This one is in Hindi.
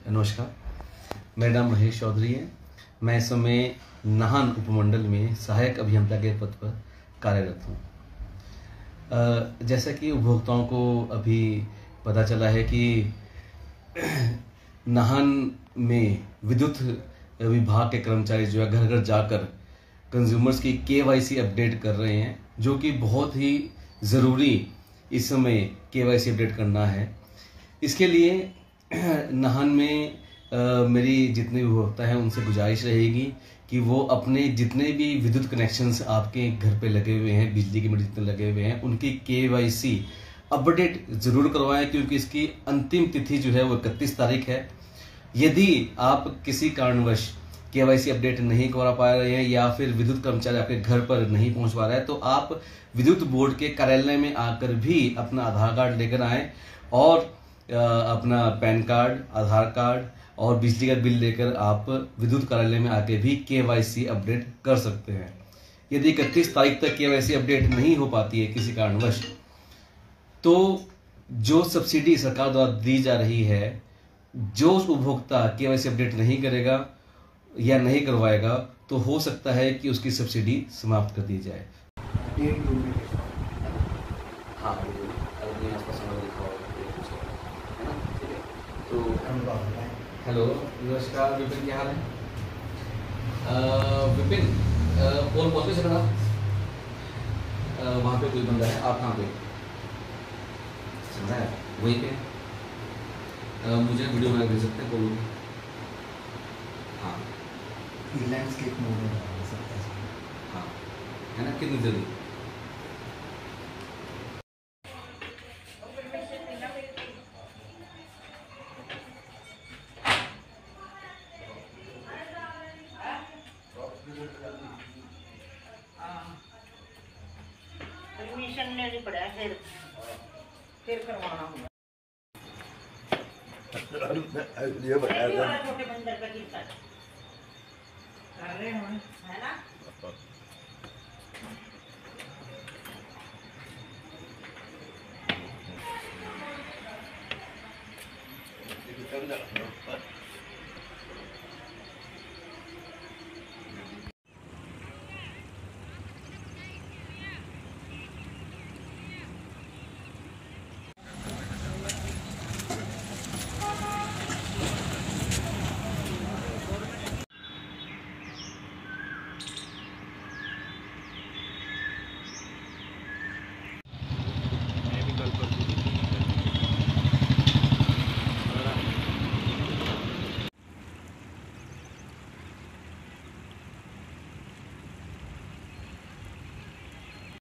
नमस्कार, मेरा नाम महेश चौधरी है। मैं इस समय नाहन उपमंडल में सहायक अभियंता के पद पर कार्यरत हूँ। जैसा कि उपभोक्ताओं को अभी पता चला है कि नाहन में विद्युत विभाग के कर्मचारी जो है घर घर जाकर कंज्यूमर्स की KYC अपडेट कर रहे हैं, जो कि बहुत ही ज़रूरी इस समय KYC अपडेट करना है। इसके लिए नाहन में मेरी जितने उपभोक्ता हैं उनसे गुजारिश रहेगी कि वो अपने जितने भी विद्युत कनेक्शंस आपके घर पे लगे हुए हैं, बिजली के मीटर जितने लगे हुए हैं, उनकी KYC अपडेट ज़रूर करवाएं, क्योंकि इसकी अंतिम तिथि जो है वो 31 तारीख है। यदि आप किसी कारणवश KYC अपडेट नहीं करवा पा रहे हैं या फिर विद्युत कर्मचारी आपके घर पर नहीं पहुंच पा रहा है, तो आप विद्युत बोर्ड के कार्यालय में आकर भी अपना आधार कार्ड लेकर आएं और अपना पैन कार्ड, आधार कार्ड और बिजली का बिल लेकर आप विद्युत कार्यालय में आके भी KYC अपडेट कर सकते हैं। यदि 31 तारीख तक KYC अपडेट नहीं हो पाती है किसी कारणवश, तो जो सब्सिडी सरकार द्वारा दी जा रही है, जो उपभोक्ता KYC अपडेट नहीं करेगा या नहीं करवाएगा, तो हो सकता है कि उसकी सब्सिडी समाप्त कर दी जाए। हाँ, अपने आसपास लिखा होगा, है ना? ठीक है। तो हेलो, नमस्कार विपिन, क्या हाल है? विपिन, और पहुँच भी सकना? वहाँ पे कोई बंदा है, आप कहाँ पे? समझा है? वहीं पे? मुझे वीडियो बना भेज सकते हैं, बोलो। हाँ, लैंडस्केप मोड में बना सकता है। हाँ, है ना? कितनी जल्दी? परमिशन लेनी पड़ा, फिर करवाना होगा। ये बताया था छोटे बंदर का किस्सा कर रहे हैं, है ना? कि